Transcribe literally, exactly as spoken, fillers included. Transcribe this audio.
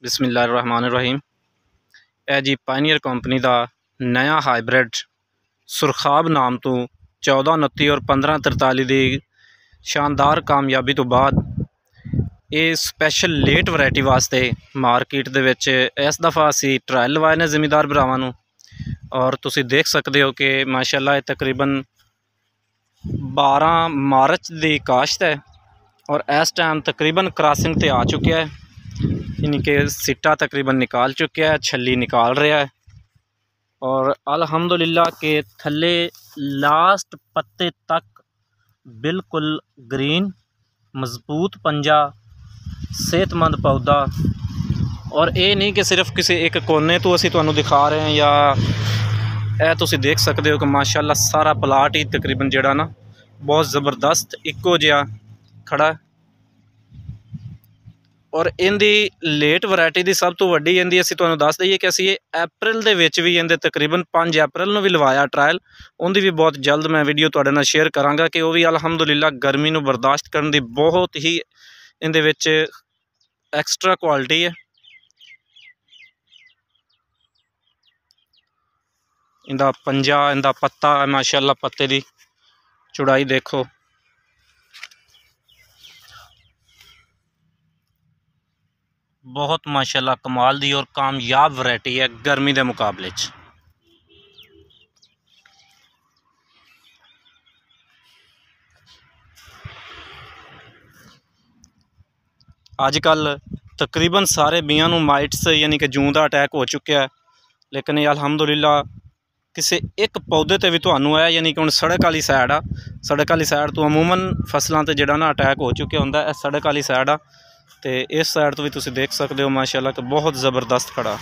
बिस्मिल्लाहिर्रहमानिर्रहीम। यह जी Pioneer company का नया हाइब्रिड सुरखाब नाम तो चौदह उनती और पंद्रह तरताली की शानदार कामयाबी तो बाद ये स्पैशल लेट वैरायटी वास्ते मार्केट दे विच इस दफ़ा असी ट्रायल लवाए ने जिमीदार भरावां नूं और तुसी देख सकते हो कि माशाअल्लाह तकरीबन बारह मार्च की काश्त है और इस टाइम तकरीबन क्रॉसिंग ते आ चुका है, यानी कि सिट्टा तकरीबन निकाल चुका है, छली निकाल रहा है और अल्हम्दुलिल्लाह के थल्ले लास्ट पत्ते तक बिल्कुल ग्रीन मजबूत पंजा सेहतमंद पौधा। और ये नहीं कि सिर्फ किसी एक कोने तो असी तुहानू दिखा रहे हैं, या यह तुसी देख सकते हो कि माशाअल्लाह सारा प्लाट ही तकरीबन जिहड़ा ना बहुत ज़बरदस्त इक्को जिहा खड़ा है। और इनकी लेट वैरायटी की सब तो वड्डी इनकी असीं तुहानू दस दईए कि असीं अप्रैल दे विच भी इनके तकरीबन पाँच अप्रैल नूं भी लवाया ट्रायल, उनकी भी बहुत जल्द मैं वीडियो तुहाडे नाल शेयर करांगा कि वह भी अलहमदुलिल्लाह गर्मी नूं बर्दाश्त करने की बहुत ही इनदे विच एक्सट्रा क्वालिटी है। इनका पंजा इनका पत्ता माशाअल्लाह पत्ते की चौड़ाई देखो, बहुत माशाअल्लाह कमाल दी और कामयाब वैरायटी है गर्मी के मुकाबले च। अजकल तकरीबन सारे बियां नूं माइट्स यानी कि जूं का अटैक हो चुका है, लेकिन ये अल्हम्दुलिल्लाह किसी एक पौधे ते भी तुहानू है, यानी कि हुण सड़क वाली साइड आ, सड़क वाली साइड तो अमूमन फसलों ते जिहड़ा ना अटैक हो चुका हुंदा है, सड़क वाली साइड आ ते इस साइड तो भी तुसीं देख सकते हो माशाअल्लाह कि बहुत ज़बरदस्त खड़ा।